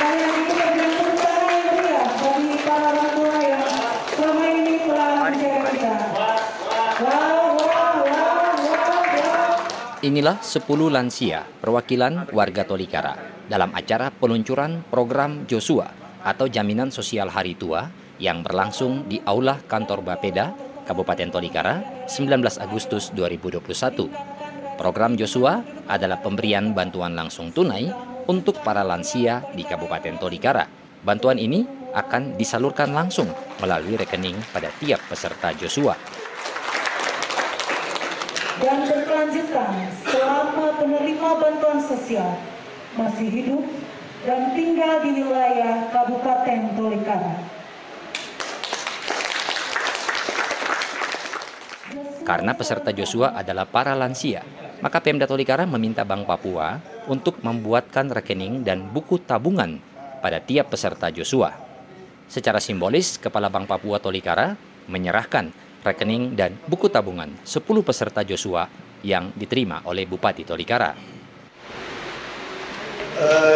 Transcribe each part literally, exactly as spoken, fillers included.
Sekali lagi kita berikan tepuk tangan yang meriah bagi para orang tua yang selama ini telah menjaga kita. Wow, wow, wow, wow, wow. Inilah sepuluh lansia perwakilan warga Tolikara dalam acara peluncuran program Joshua atau Jaminan Sosial Hari Tua yang berlangsung di Aula Kantor Bapeda, Kabupaten Tolikara, sembilan belas Agustus dua ribu dua puluh satu. Program Joshua adalah pemberian bantuan langsung tunai untuk para lansia di Kabupaten Tolikara. Bantuan ini akan disalurkan langsung melalui rekening pada tiap peserta Joshua. Dan berkelanjutan selama penerima bantuan sosial masih hidup dan tinggal di wilayah Kabupaten Tolikara. Karena peserta Joshua adalah para lansia, maka Pemda Tolikara meminta Bank Papua untuk membuatkan rekening dan buku tabungan pada tiap peserta Joshua. Secara simbolis, Kepala Bank Papua Tolikara menyerahkan rekening dan buku tabungan sepuluh peserta Joshua yang diterima oleh Bupati Tolikara. Uh,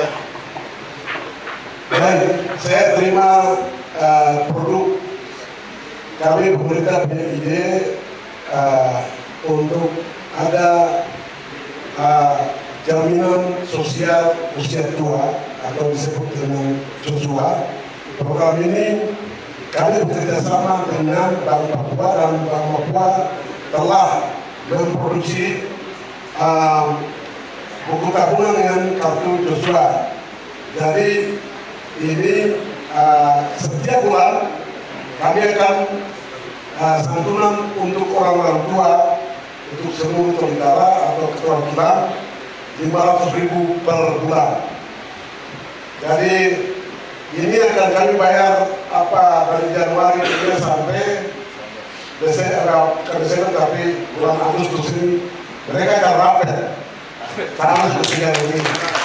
baik, saya terima uh, produk kami pemerintah punya ide uh, untuk ada uh, jaminan sosial usia tua atau disebut dengan Joshua. Program ini kami bekerja sama dengan Bank Papua dan Bank Papua telah memproduksi uh, buku tabungan dengan kartu Joshua. Jadi ini uh, setiap bulan kami akan uh, santunan untuk orang-orang tua untuk seluruh Tolikara atau keterwakilan lima ratus ribu per bulan. Jadi ini akan kami bayar apa dari Januari hingga sampai Desember, ke Desember, tapi bulan Agustus ini mereka akan rapet sama seperti ini.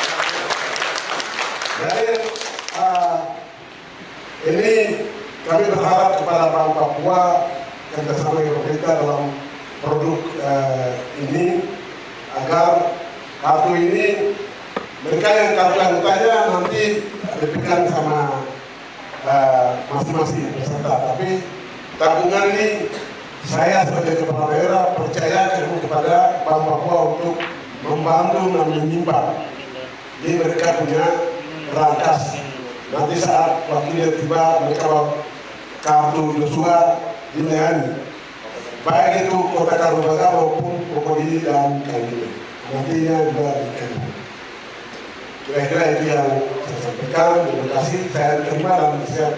Jadi uh, ini kami berharap kepada Bank Papua kerjasama dengan pemerintah dalam produk uh, ini agar kartu ini mereka yang kartu anggotanya nanti diberikan sama masing-masing uh, peserta, tapi tabungan ini saya sebagai kepala daerah percaya kepada Bank Papua untuk membantu dan menyimpan. Jadi mereka punya rangkas. Nanti saat waktunya tiba mereka bawa kartu Joshua dilayani. Baik itu Kota Karubaga maupun Pokodi dan Kandili. Nantinya juga dilayani. Kira-kira itu yang saya sampaikan. Terima kasih. Saya terima dan siap.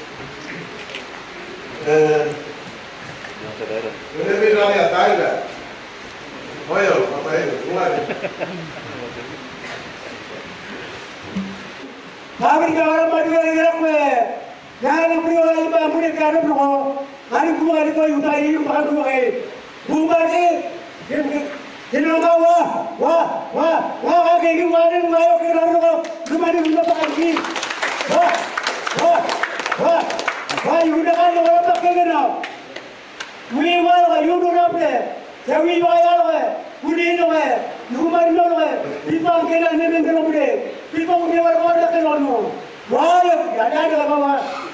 Eh, ini bilang ya tahu nggak? Oh iya, apa itu? Mulai. Kami kalau berdua di dalam jangan berdua lagi bang punya karena bro, hari gua hari gua utari makan gua eh, gua ni, jadi orang wah wah wah wah kayak gimana nih mau ke dalam bro, gimana nih mau pakai gini, wah wah wah wah udah kan orang pakai gini, mui malah udah apa, jadi wajah loh, budi loh, rumah loh, pipang kena nih nih kalau budi. People will never order the loan. Why? Ada ada apa?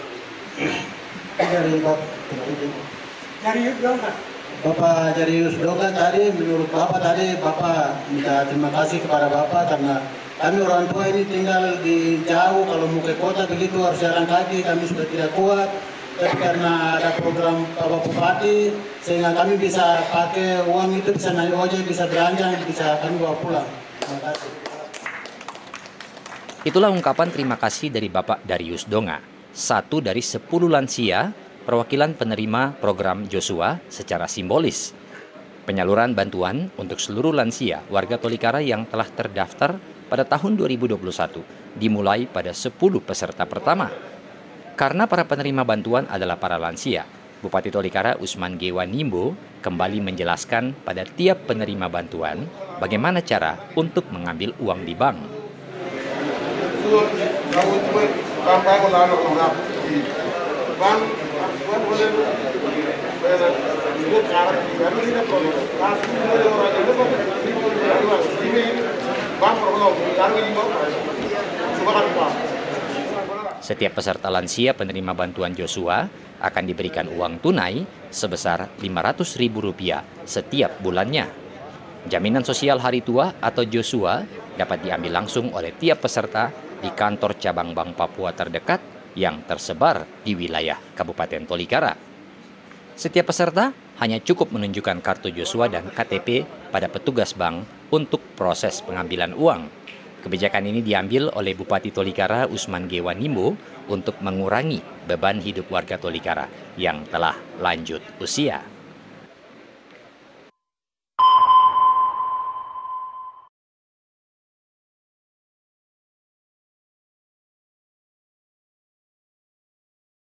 Dari Bapak Dari Yudhonga. Bapak dari Yudhonga tadi, menurut Bapak tadi, Bapak minta terima kasih kepada Bapak karena kami orang tua ini tinggal di jauh, kalau mau ke kota begitu harus jalan kaki, kami sudah tidak kuat. Tapi karena ada program Bapak Bupati, sehingga kami bisa pakai uang itu, bisa naik ojek, bisa belanja, bisa kami bawa pulang. Terima kasih. Itulah ungkapan terima kasih dari Bapak Darius Donga, satu dari sepuluh lansia perwakilan penerima program Joshua secara simbolis. Penyaluran bantuan untuk seluruh lansia warga Tolikara yang telah terdaftar pada tahun dua ribu dua puluh satu dimulai pada sepuluh peserta pertama. Karena para penerima bantuan adalah para lansia, Bupati Tolikara Usman Gewa Nimbo kembali menjelaskan pada tiap penerima bantuan bagaimana cara untuk mengambil uang di bank. Setiap peserta lansia penerima bantuan Joshua akan diberikan uang tunai sebesar lima ratus ribu rupiah setiap bulannya. Jaminan sosial hari tua atau Joshua dapat diambil langsung oleh tiap peserta di kantor cabang Bank Papua terdekat yang tersebar di wilayah Kabupaten Tolikara. Setiap peserta hanya cukup menunjukkan kartu Joshua dan K T P pada petugas bank untuk proses pengambilan uang. Kebijakan ini diambil oleh Bupati Tolikara Usman G. Wanimbo untuk mengurangi beban hidup warga Tolikara yang telah lanjut usia.